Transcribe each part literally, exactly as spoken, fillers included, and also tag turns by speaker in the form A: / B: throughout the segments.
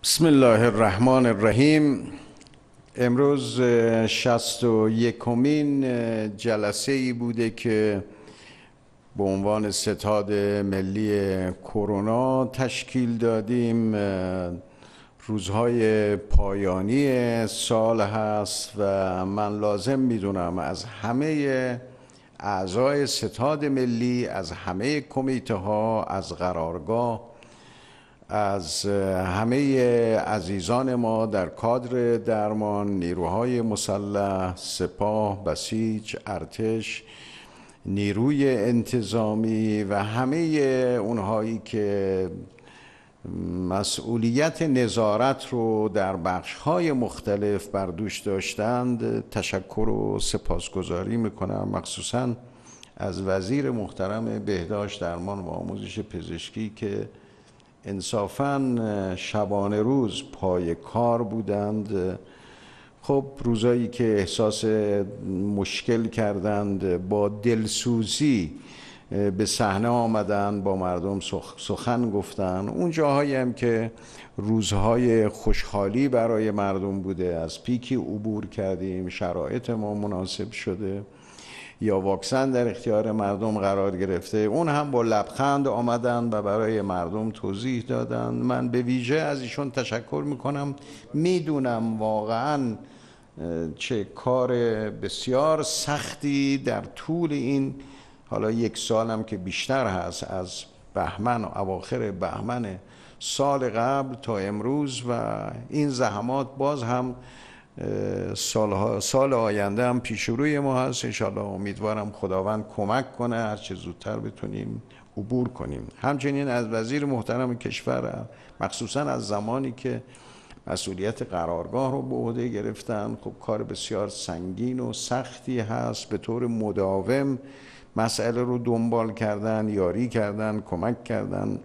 A: بسم الله الرحمن الرحیم. امروز شصت و یکمین جلسه ای بوده که به عنوان ستاد ملی کرونا تشکیل دادیم. روزهای پایانی سال هست و من لازم میدونم از همه اعضای ستاد ملی، از همه کمیته ها، از قرارگاه، از همه عزیزان ما در کادر درمان، نیروهای مسلح، سپاه، بسیج، ارتش، نیروی انتظامی و همه اونهایی که مسئولیت نظارت رو در بخش‌های مختلف بر دوش داشتند تشکر و سپاسگزاری میکنم. مخصوصاً از وزیر محترم بهداشت، درمان و آموزش پزشکی که انصافاً شبانه روز پای کار بودند. خب روزایی که احساس مشکل کردند با دلسوزی به صحنه آمدن، با مردم سخن گفتن. اون جاهایی هم که روزهای خوشحالی برای مردم بوده، از پیکی عبور کردیم، شرایط ما مناسب شده یا واکسن در اختیار مردم قرار گرفته، اون هم با لبخند آمدن و برای مردم توضیح دادن. من به ویژه از ایشون تشکر میکنم. میدونم واقعا چه کار بسیار سختی در طول این حالا یک سالم که بیشتر هست، از بهمن و اواخر بهمن سال قبل تا امروز، و این زحمات باز هم سال, سال آینده هم پیش روی ما هست. انشاءالله امیدوارم خداوند کمک کنه هر چه زودتر بتونیم عبور کنیم. همچنین از وزیر محترم کشور، مخصوصا از زمانی که مسئولیت قرارگاه رو به عهده گرفتن، خب کار بسیار سنگین و سختی هست. به طور مداوم مسئله رو دنبال کردن، یاری کردن، کمک کردن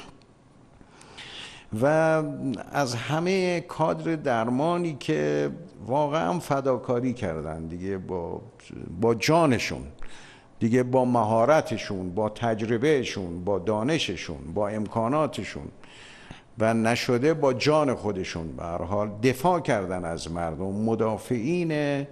A: و از همه کادر درمانی که واقعا فداکاری کردن دیگه، با با جانشون دیگه، با مهارتشون، با تجربهشون، با دانششون، با امکاناتشون و نشده با جان خودشون به هر حال دفاع کردن از مردم. مدافعین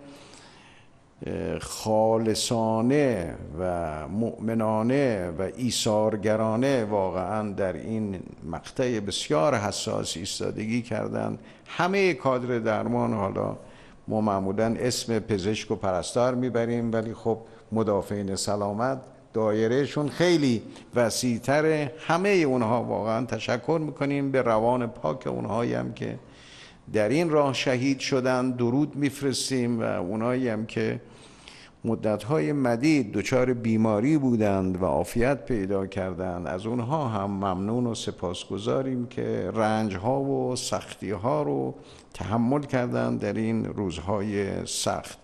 A: خالصانه و مؤمنانه و ایثارگرانه واقعا در این مقطع بسیار حساس ایستادگی کردن. همه کادر درمان، حالا ما معمولا اسم پزشک و پرستار میبریم ولی خب مدافعین سلامت دایرهشون خیلی وسیع‌تره. همه اونها واقعا تشکر میکنیم. به روان پاک اونهایی هم که در این راه شهید شدن درود میفرستیم و اونایی هم که مدت‌های مدید دچار بیماری بودند و عافیت پیدا کردند، از اونها هم ممنون و سپاسگزاریم که رنج‌ها و سختی‌ها رو تحمل کردند در این روزهای سخت.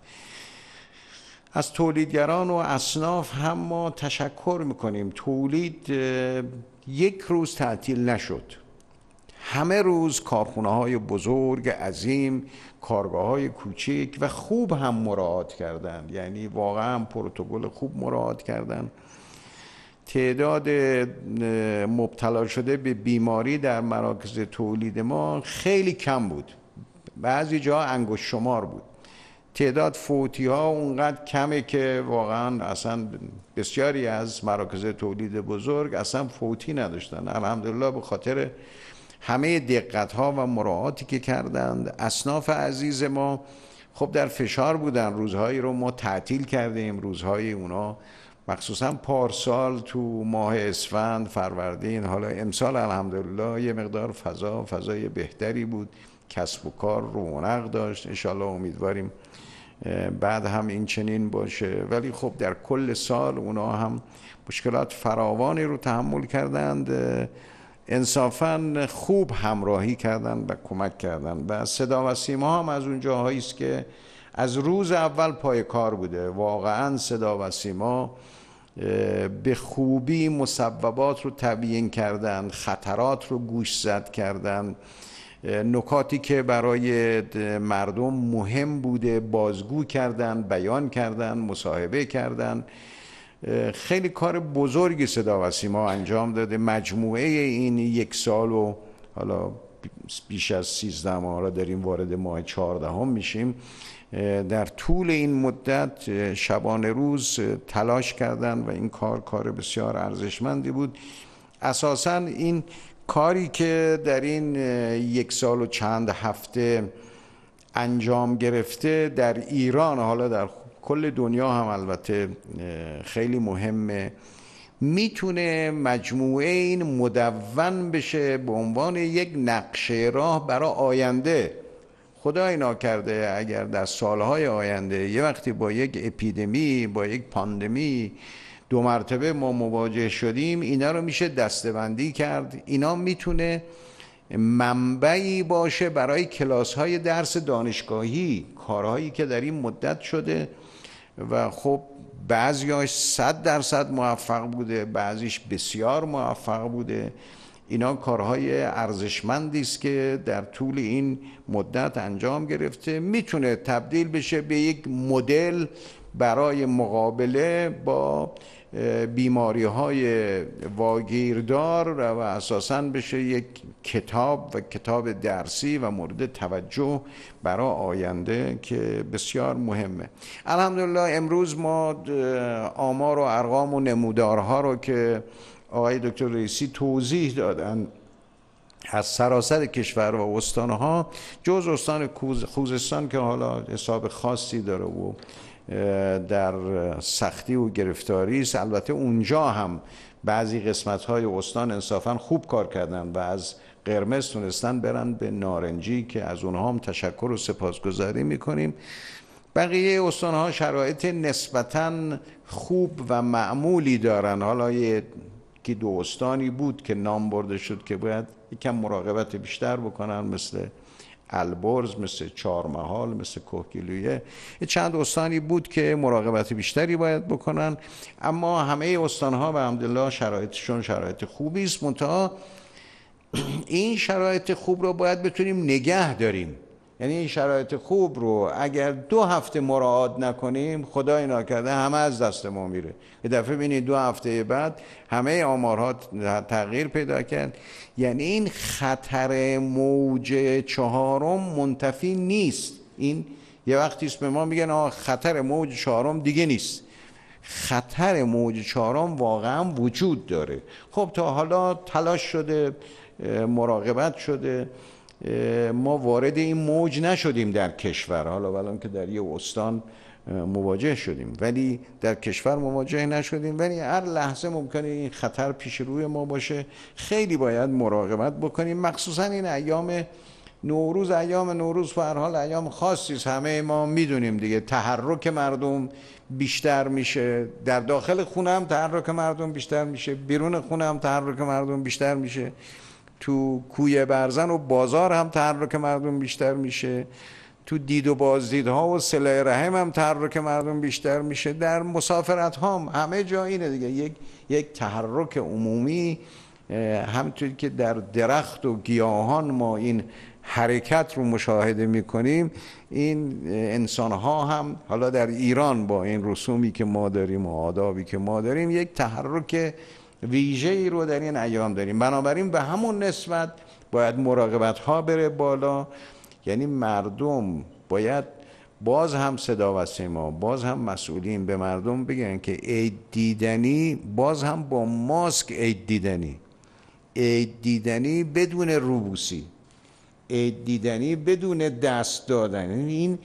A: از تولیدگران و اصناف هم ما تشکر میکنیم. تولید یک روز تعطیل نشد. همه روز کارخونه های بزرگ، عظیم، کارگاه های کوچک و خوب هم مراعات کردند. یعنی واقعا پروتکل خوب مراعات کردند. تعداد مبتلا شده به بیماری در مراکز تولید ما خیلی کم بود، بعضی جا انگشت شمار بود. تعداد فوتی ها اونقدر کمه که واقعا اصلا بسیاری از مراکز تولید بزرگ اصلا فوتی نداشتن. الحمدلله به خاطر همه دقت ها و مراعاتی که کردند. اصناف عزیز ما خب در فشار بودن. روزهایی رو ما تعطیل کردیم، روزهای اونا مخصوصا پارسال تو ماه اسفند، فروردین. حالا امسال الحمدلله یه مقدار فضا فضای بهتری بود، کسب و کار رونق داشت. انشالله امیدواریم بعد هم این چنین باشه. ولی خب در کل سال اونا هم مشکلات فراوانی رو تحمل کردند. انصافاً خوب همراهی کردن و کمک کردن. و صدا و سیما هم از اون جاهایی است که از روز اول پای کار بوده. واقعاً صدا و سیما به خوبی مصوبات رو تبیین کردن، خطرات رو گوش زد کردن، نکاتی که برای مردم مهم بوده بازگو کردن، بیان کردن، مصاحبه کردن. خیلی کار بزرگی صدا و سیما انجام داده. مجموعه این یک سال و حالا بیش از سیزده ماه را داریم وارد ماه چهاردهم میشیم. در طول این مدت شبانه روز تلاش کردن و این کار کار بسیار ارزشمندی بود. اساساً این کاری که در این یک سال و چند هفته انجام گرفته در ایران، حالا در کل دنیا هم البته خیلی مهمه، میتونه مجموعه این مدون بشه به عنوان یک نقشه راه برای آینده. خدای ناکرده اگر در سالهای آینده یه وقتی با یک اپیدمی، با یک پاندمی دو مرتبه ما مواجه شدیم، اینا رو میشه دسته‌بندی کرد. اینا میتونه منبعی باشه برای کلاس‌های درس دانشگاهی، کارهایی که در این مدت شده و خب بعضیاش صد درصد موفق بوده، بعضیش بسیار موفق بوده. اینا کارهای ارزشمندی است که در طول این مدت انجام گرفته، میتونه تبدیل بشه به یک مدل برای مقابله با بیماری های واگیردار و اساساً بشه یک کتاب و کتاب درسی و مورد توجه برای آینده که بسیار مهمه. الحمدلله امروز ما آمار و ارقام و نمودارها رو که آقای دکتر رئیسی توضیح دادن از سراسر کشور و استانها، جز استان خوزستان که حالا حساب خاصی داره و در سختی و گرفتاری است، البته اونجا هم بعضی قسمت‌های استان انصافاً خوب کار کردن و از قرمز تونستن برن به نارنجی که از اونها هم تشکر و سپاسگزاری میکنیم. بقیه استانها شرایط نسبتاً خوب و معمولی دارن. حالا یکی دو استانی بود که نام برده شد که باید یکم مراقبت بیشتر بکنن، مثل البرز، مثل چهارمحال، مثل کوهگیلویه. چند استانی بود که مراقبت بیشتری باید بکنن، اما همه استانها به الحمدلله شرایطشون شرایط خوبی است. منتها این شرایط خوب رو باید بتونیم نگه داریم. یعنی این شرایط خوب رو اگر دو هفته مراعات نکنیم، خدای ناکرده همه از دست ما میره. یه دفعه ببینید دو هفته بعد همه آمارها تغییر پیدا کرد. یعنی این خطر موج چهارم منتفی نیست. این یه وقتی است به ما میگن آه خطر موج چهارم دیگه نیست. خطر موج چهارم واقعا وجود داره. خب تا حالا تلاش شده، مراقبت شده، ما وارد این موج نشدیم در کشور، حالا الان که در یه استان مواجه شدیم ولی در کشور مواجه نشدیم، ولی هر لحظه ممکنه این خطر پیش روی ما باشه. خیلی باید مراقبت بکنیم، مخصوصا این ایام نوروز. ایام نوروز به هر حال ایام خاصی است، همه ما میدونیم دیگه. تحرک مردم بیشتر میشه، در داخل خونه هم تحرک مردم بیشتر میشه، بیرون خونه هم تحرک مردم بیشتر میشه، تو کوی برزن و بازار هم تحرک مردم بیشتر میشه، تو دید و بازدیدها و صله رحم هم تحرک مردم بیشتر میشه، در مسافرت ها هم همه جا اینه دیگه. یک یک تحرک عمومی، همونطوری که در درخت و گیاهان ما این حرکت رو مشاهده میکنیم، این انسان ها هم حالا در ایران با این رسومی که ما داریم و آدابی که ما داریم یک تحرک ویژه‌ای رو در این ایام داریم. بنابراین به همون نسبت باید مراقبت ها بره بالا. یعنی مردم باید باز هم صدا و سیما، باز هم مسئولین به مردم بگن که عید دیدنی باز هم با ماسک عید دیدنی، عید دیدنی بدون روبوسی، عید دیدنی بدون دست دادن. این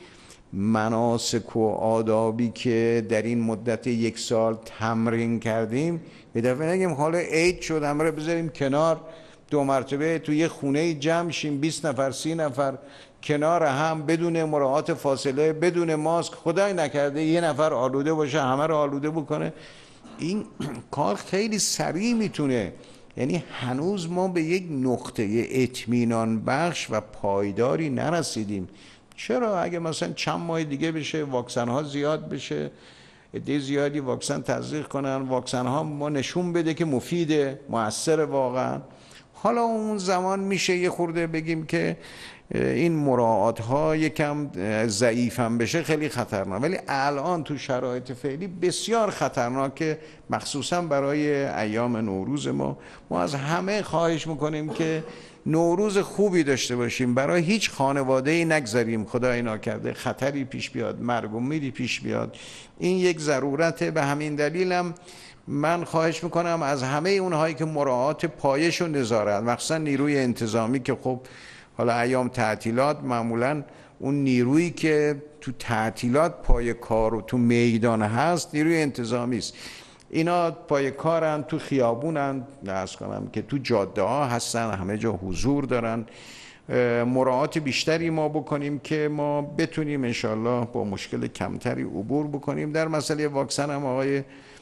A: مناسک و آدابی که در این مدت یک سال تمرین کردیم، به دفعه نگیم حالا عید شد همه رو بذاریم کنار، دو مرتبه توی یه خونه جمع شیم، بیست نفر سی نفر کنار هم بدون مراعات فاصله، بدون ماسک، خدای نکرده یه نفر آلوده باشه همه رو آلوده بکنه. این کار خیلی سریع میتونه، یعنی هنوز ما به یک نقطه اطمینان بخش و پایداری نرسیدیم. چرا؟ اگه مثلا چند ماه دیگه بشه، واکسن ها زیاد بشه، عده زیادی واکسن تزریق کنن، واکسن ها ما نشون بده که مفیده، مؤثر واقعا، حالا اون زمان میشه یه خورده بگیم که این مراعات ها یکم ضعیف هم بشه خیلی خطرناک، ولی الان تو شرایط فعلی بسیار خطرناکه، مخصوصا برای ایام نوروز. ما ما از همه خواهش میکنیم که نوروز خوبی داشته باشیم، برای هیچ خانواده‌ای نگذاریم خدای ناکرده خطری پیش بیاد، مرگ و میری پیش بیاد. این یک ضرورته. به همین دلیلم من خواهش میکنم از همه اونهایی که مراعات پایش و نظارت، مخصوصا نیروی انتظامی که خب حالا ایام تعطیلات معمولا اون نیرویی که تو تعطیلات پای کار و تو میدان هست نیروی انتظامی است، اینا پای کارن، تو خیابونن، عرض کنم که تو جاده ها هستن، همه جا حضور دارن. مراعات بیشتری ما بکنیم که ما بتونیم انشالله با مشکل کمتری عبور بکنیم. در مسئله واکسن هم آقای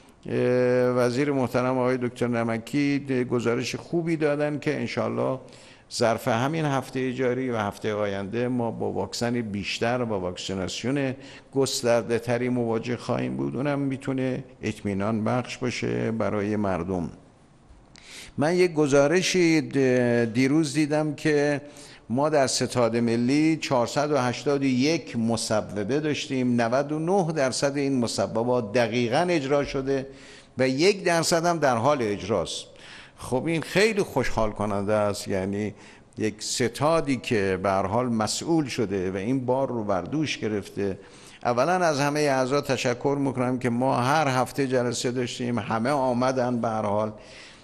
A: وزیر محترم آقای دکتر نمکی گزارش خوبی دادن که انشالله ظرف همین هفته جاری و هفته آینده ما با واکسن بیشتر، با واکسیناسیون گسترده تری مواجه خواهیم بود. اونم میتونه اطمینان بخش باشه برای مردم. من یک گزارشی دیروز دیدم که ما در ستاد ملی چهارصد و هشتاد و یک مصوبه داشتیم، نود و نه درصد این مصوبات دقیقاً اجرا شده و یک درصد هم در حال اجراست. خب این خیلی خوشحال کننده است، یعنی یک ستادی که به هر حال مسئول شده و این بار رو بر دوش گرفته. اولا از همه اعضا تشکر میکنم که ما هر هفته جلسه داشتیم، همه آمدن. به هر حال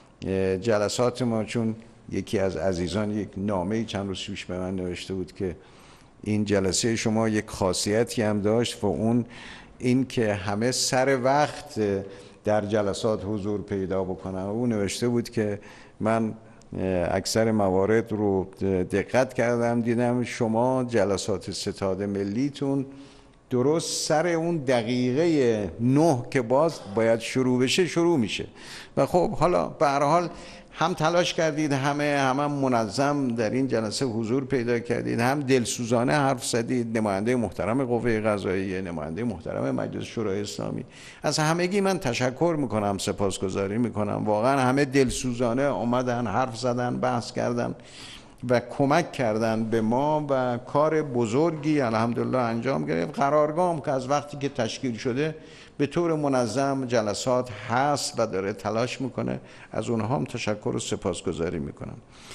A: جلسات ما، چون یکی از عزیزان یک نامه چند روز پیش به من نوشته بود که این جلسه شما یک خاصیتی هم داشت و اون این که همه سر وقت در جلسات حضور پیدا بکنن. او نوشته بود که من اکثر موارد رو دقت کردم، دیدم شما جلسات ستاد ملیتون درست سر اون دقیقه نه که باز باید شروع بشه شروع میشه. و خب حالا به هر حال هم تلاش کردید، همه همه منظم در این جلسه حضور پیدا کردید، هم دلسوزانه حرف زدید. نماینده محترم قوه قضاییه، نماینده محترم مجلس شورای اسلامی، از همگی من تشکر میکنم، سپاسگزاری میکنم. واقعا همه دلسوزانه آمدن، حرف زدن، بحث کردن و کمک کردن به ما و کار بزرگی الحمدلله انجام گرفت. قرارگاه که از وقتی که تشکیل شده به طور منظم جلسات هست و داره تلاش میکنه، از اونها هم تشکر و سپاسگزاری میکنم.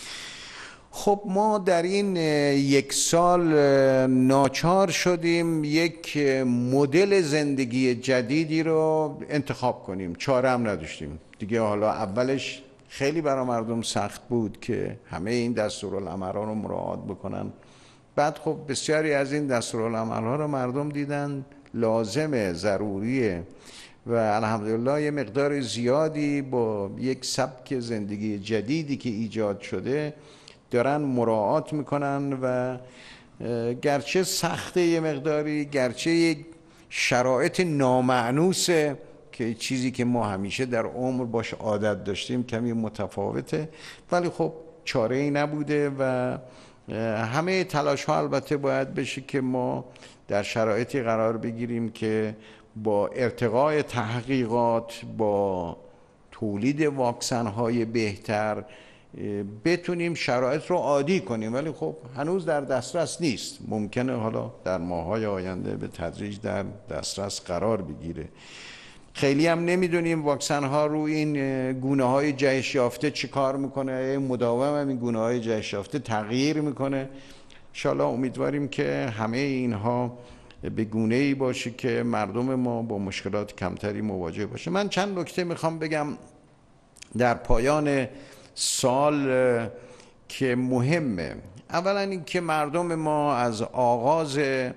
A: خب ما در این یک سال ناچار شدیم یک مدل زندگی جدیدی رو انتخاب کنیم، چاره هم نداشتیم دیگه. حالا اولش خیلی برای مردم سخت بود که همه این دستورالعمل‌ها رو مراعات بکنن. بعد خب بسیاری از این دستورالعمل‌ها رو مردم دیدن لازمه، ضروریه و الحمدلله یه مقدار زیادی با یک سبک زندگی جدیدی که ایجاد شده دارن مراعات میکنن و گرچه سخته یه مقداری، گرچه یک شرایط نامأنوسه که چیزی که ما همیشه در عمر باش عادت داشتیم کمی متفاوته، ولی خب چاره ای نبوده و همه تلاش ها البته باید بشه که ما در شرایطی قرار بگیریم که با ارتقای تحقیقات، با تولید واکسن های بهتر بتونیم شرایط رو عادی کنیم. ولی خب هنوز در دسترس نیست، ممکنه حالا در ماه‌های آینده به تدریج در دسترس قرار بگیره. خیلی هم نمیدونیم واکسن ها رو این گونه های جهش یافته چی کار میکنه، مداوم هم این گونه های جهش یافته تغییر میکنه. انشاءالله امیدواریم که همه اینها به گونه ای باشه که مردم ما با مشکلات کمتری مواجه باشه. من چند نکته میخوام بگم در پایان سال که مهمه. اولا این که مردم ما از آغاز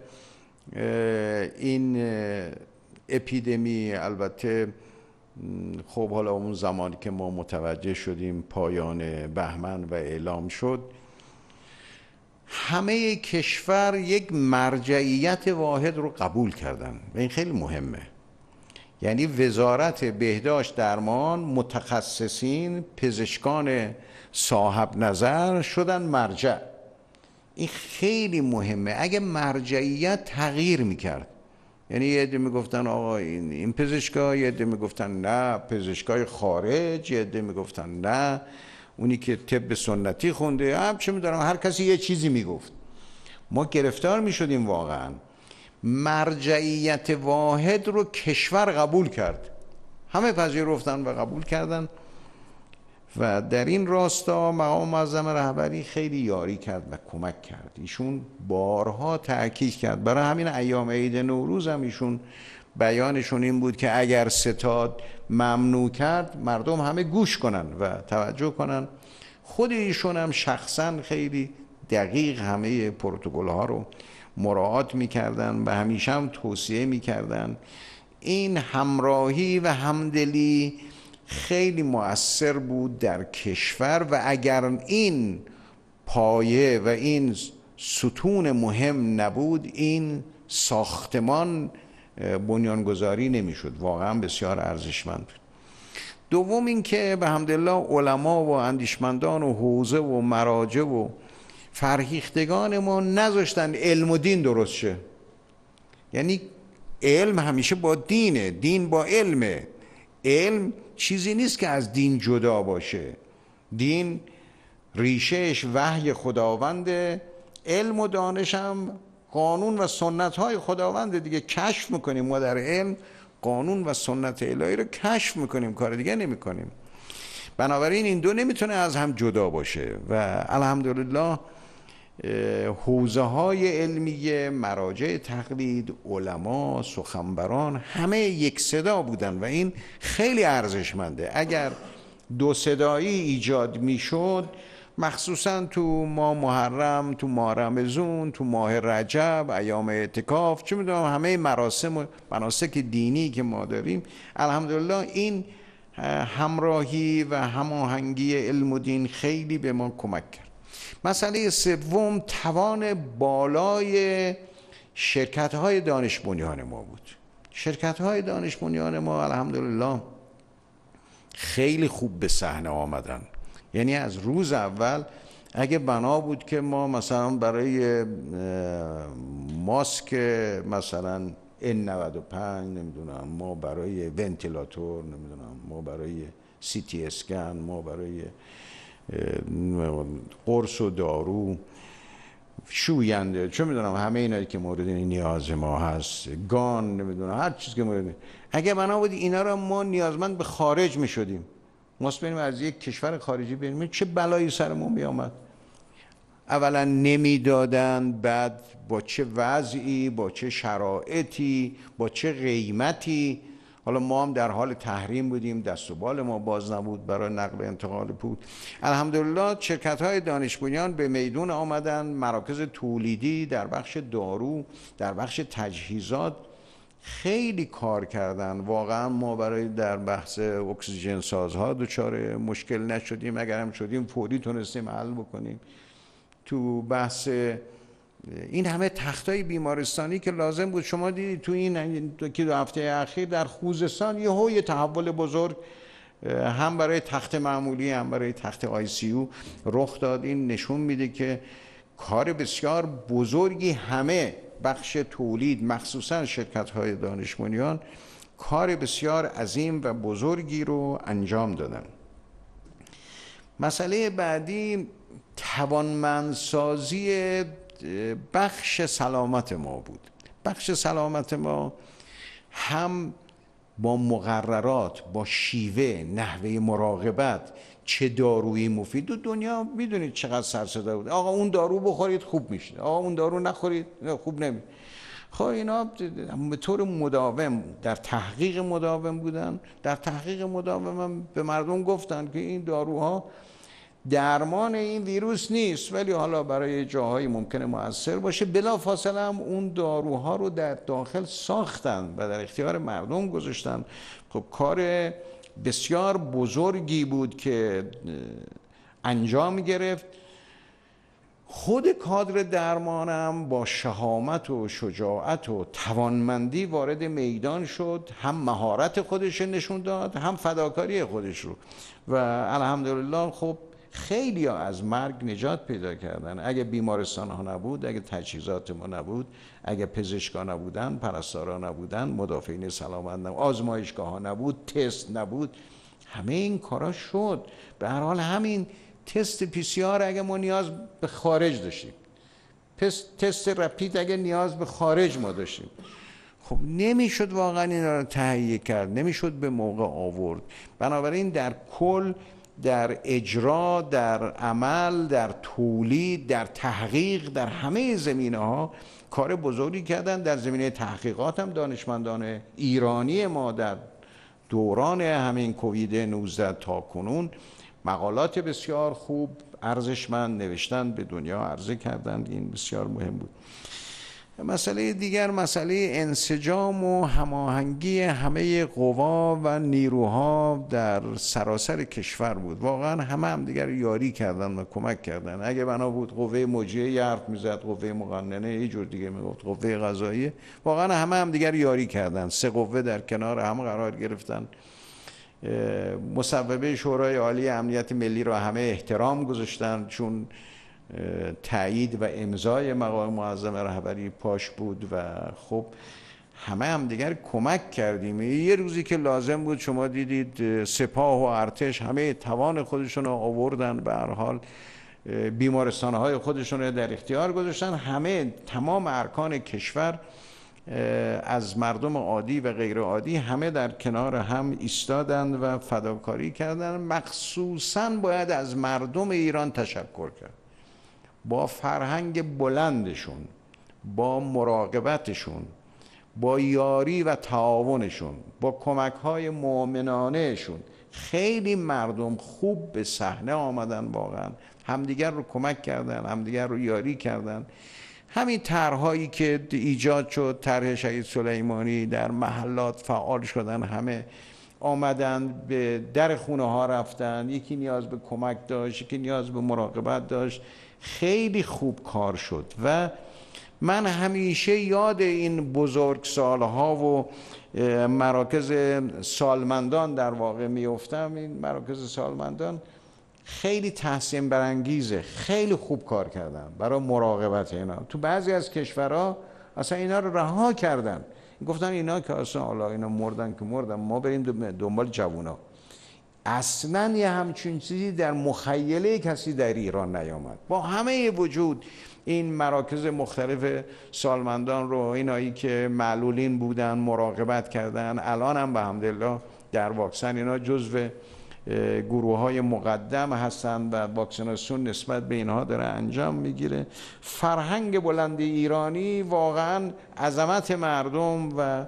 A: این اپیدمی، البته خب حالا اون زمانی که ما متوجه شدیم پایان بهمن و اعلام شد، همه کشور یک مرجعیت واحد رو قبول کردن و این خیلی مهمه. یعنی وزارت بهداشت درمان، متخصصین، پزشکان صاحب نظر شدن مرجع. این خیلی مهمه. اگه مرجعیت تغییر میکرد، یعنی یه عده میگفتن آقا این این پزشکا، یه عده میگفتن نه پزشکای خارج، یه عده میگفتن نه اونی که طب سنتی خونده، هم چه میدونم، هر کسی یه چیزی میگفت. ما گرفتار می شدیم واقعا. مرجعیت واحد رو کشور قبول کرد، همه پذیرفتن و قبول کردن و در این راستا مقام معظم رهبری خیلی یاری کرد و کمک کرد. ایشون بارها تأکید کرد، برای همین ایام عید نوروز هم ایشون بیانشون این بود که اگر ستاد ممنوع کرد مردم همه گوش کنن و توجه کنن. خود ایشون هم شخصا خیلی دقیق همه پروتکل ها رو مراعات میکردن و همیشه هم توصیه میکردن. این همراهی و همدلی خیلی مؤثر بود در کشور و اگر این پایه و این ستون مهم نبود این ساختمان بنیانگذاری نمیشد. واقعا بسیار ارزشمند بود. دوم این که به حمدالله علما و اندیشمندان و حوزه و مراجع و فرهیختگان ما نذاشتن علم و دین درست شه. یعنی علم همیشه با دینه، دین با علمه. علم چیزی نیست که از دین جدا باشه. دین ریشهش وحی خداونده، علم و دانش هم قانون و سنت های خداونده دیگه. کشف میکنیم ما در علم، قانون و سنت الهی رو کشف میکنیم، کار دیگه نمیکنیم. بنابراین این دو نمیتونه از هم جدا باشه و الحمدلله حوزه های علمیه، مراجع تقلید، علما، سخنوران همه یک صدا بودن و این خیلی ارزشمنده. اگر دو صدایی ایجاد میشد، مخصوصا تو ماه محرم، تو ماه رمضان، تو ماه رجب، ایام اعتکاف، چه میدونم همه مراسم و مناسک دینی که ما داریم، الحمدلله این همراهی و هماهنگی علم و دین خیلی به ما کمک کرد. مسئله سوم توان بالای شرکت‌های دانش بنیان ما بود. شرکت‌های دانش بنیان ما الحمدلله خیلی خوب به صحنه آمدن. یعنی از روز اول اگه بنا بود که ما مثلا برای ماسک مثلا ان نود و پنج نمیدونم، ما برای ونتیلاتور نمیدونم، ما برای سی تی اسکن، ما برای قرص و دارو، شوینده، چه میدونم همه اینایی که مورد نیاز ما هست، گان نمیدونم، هر چیز که مورد، اگه بنا بود اینا رو ما نیازمند به خارج میشدیم، ما بریم از یک کشور خارجی بریم، چه بلایی سرمون می آمد. اولا نمیدادن، بعد با چه وضعی، با چه شرایطی، با چه قیمتی. حالا ما هم در حال تحریم بودیم، دست و بال ما باز نبود برای نقل و انتقال پول. الحمدلله شرکت‌های دانش بنیان به میدون آمدن، مراکز تولیدی در بخش دارو، در بخش تجهیزات خیلی کار کردن. واقعا ما برای در بحث اکسیژن سازها دچار مشکل نشدیم، اگر هم شدیم فوری تونستیم حل بکنیم. تو بحث این همه تختای بیمارستانی که لازم بود، شما دیدید تو این که دو هفته اخیر در خوزستان یه هوی تحول بزرگ هم برای تخت معمولی هم برای تخت آی سی یو رخ داد. این نشون میده که کار بسیار بزرگی همه بخش تولید، مخصوصا شرکت‌های دانش بنیان، کار بسیار عظیم و بزرگی رو انجام دادن. مسئله بعدی توانمندسازی بخش سلامت ما بود. بخش سلامت ما هم با مقررات، با شیوه، نحوه مراقبت، چه دارویی مفید. دو دنیا میدونید چقدر سر صدا بود، آقا اون دارو بخورید خوب میشه، آقا اون دارو نخورید خوب نمیشه. خب اینا به طور مداوم در تحقیق مداوم بودن. در تحقیق مداوم هم به مردم گفتن که این داروها درمان این ویروس نیست، ولی حالا برای جاهایی ممکنه مؤثر باشه. بلافاصله هم اون داروها رو در داخل ساختن و در اختیار مردم گذاشتن. خب کار بسیار بزرگی بود که انجام گرفت. خود کادر درمانم با شهامت و شجاعت و توانمندی وارد میدان شد، هم مهارت خودش نشون داد، هم فداکاری خودش رو، و الحمدلله خب خیلی ها از مرگ نجات پیدا کردن. اگه بیمارستان ها نبود، اگه تجهیزات ما نبود، اگه پزشکا نبودن، پرستارا نبودن، مدافعین سلامت نبود، آزمایشگاه ها نبود، تست نبود، همه این کارا شد. به هر حال همین تست پی سی آر اگه ما نیاز به خارج داشتیم، تست رپید اگه نیاز به خارج ما داشتیم. خب نمیشد واقعا اینا رو تهیه کرد، نمیشد به موقع آورد. بنابراین در کل، در اجرا، در عمل، در تولید، در تحقیق، در همه زمینه ها کار بزرگی کردن. در زمینه تحقیقات هم دانشمندان ایرانی ما در دوران همین کووید نوزده تا کنون مقالات بسیار خوب ارزشمند نوشتن، به دنیا عرضه کردند. این بسیار مهم بود. مسئله دیگر مسئله انسجام و هماهنگی همه قوا و نیروها در سراسر کشور بود. واقعا همه هم دیگر یاری کردن و کمک کردن. اگه بنا بود قوه مجریه یه حرف میزد، قوه مقننه یه جور دیگه میگفت، قوه قضاییه، واقعا همه هم دیگر یاری کردن. سه قوه در کنار هم قرار گرفتن. مصوبه شورای عالی امنیت ملی را همه احترام گذاشتن، چون تایید و امضای مقام معظم رهبری پاش بود و خب همه هم دیگر کمک کردیم. یه روزی که لازم بود شما دیدید سپاه و ارتش همه توان خودشون رو آوردن، به هر حال بیمارستان‌های خودشون رو در اختیار گذاشتن. همه تمام ارکان کشور از مردم عادی و غیر عادی همه در کنار هم ایستادند و فداکاری کردند. مخصوصاً باید از مردم ایران تشکر کرد، با فرهنگ بلندشون، با مراقبتشون، با یاری و تعاونشون، با کمک‌های مؤمنانهشون. خیلی مردم خوب به صحنه آمدن، واقعا همدیگر رو کمک کردن، همدیگر رو یاری کردن. همین طرح‌هایی که ایجاد شد، طرح شهید سلیمانی، در محلات فعال شدن، همه آمدن به در خونه ها رفتن، یکی نیاز به کمک داشت، یکی نیاز به مراقبت داشت. خیلی خوب کار شد و من همیشه یاد این بزرگسالها و مراکز سالمندان در واقع میافتم. این مراکز سالمندان خیلی تحسین برانگیزه، خیلی خوب کار کردن برای مراقبت اینا. تو بعضی از کشورها اصلا اینا رو رها کردن، گفتن اینا که اصلا حالا اینا مردن که مردن، ما بریم دنبال جوونا. اصلا یه همچین چیزی در مخیله کسی در ایران نیامد. با همه وجود این مراکز مختلف سالمندان رو اینایی که معلولین بودن مراقبت کردن، الان هم به حمدالله در واکسن اینا جزو گروه های مقدم هستن و واکسیناسیون نسبت به اینها داره انجام میگیره. فرهنگ بلند ایرانی، واقعا عظمت مردم و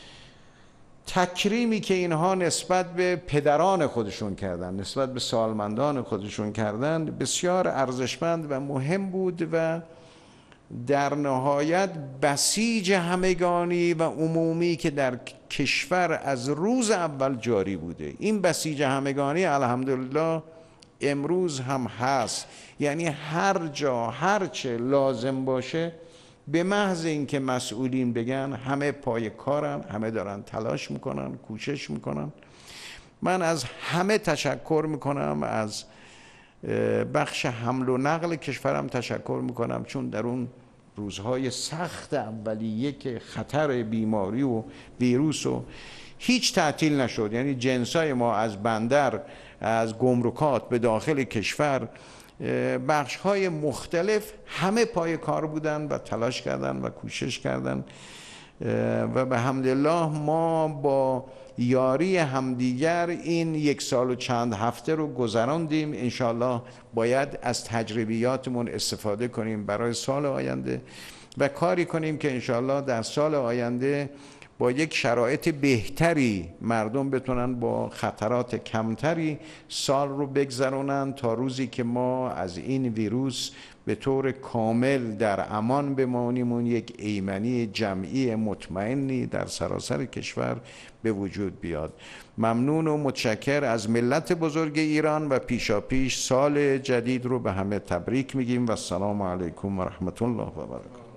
A: تکریمی که اینها نسبت به پدران خودشون کردن، نسبت به سالمندان خودشون کردن، بسیار ارزشمند و مهم بود و در نهایت بسیج همگانی و عمومی که در کشور از روز اول جاری بوده، این بسیج همگانی الحمدلله امروز هم هست. یعنی هر جا هر چه لازم باشه، به محض اینکه مسئولین بگن همه پای کارن، همه دارن تلاش میکنن، کوشش میکنن. من از همه تشکر میکنم، از بخش حمل و نقل کشورم تشکر میکنم، چون در اون روزهای سخت اولیه که خطر بیماری و ویروس و هیچ تعطیل نشد، یعنی جنسای ما از بندر، از گمرکات به داخل کشور، بخش های مختلف همه پای کار بودن و تلاش کردن و کوشش کردن و به حمدالله ما با یاری همدیگر این یک سال و چند هفته رو گذراندیم. انشالله باید از تجربیاتمون استفاده کنیم برای سال آینده و کاری کنیم که انشالله در سال آینده با یک شرایط بهتری مردم بتونن با خطرات کمتری سال رو بگذرونن، تا روزی که ما از این ویروس به طور کامل در امان بمانیم و یک ایمنی جمعی مطمئنی در سراسر کشور به وجود بیاد. ممنون و متشکر از ملت بزرگ ایران و پیشا پیش سال جدید رو به همه تبریک میگیم و السلام علیکم و رحمت الله و برکاته.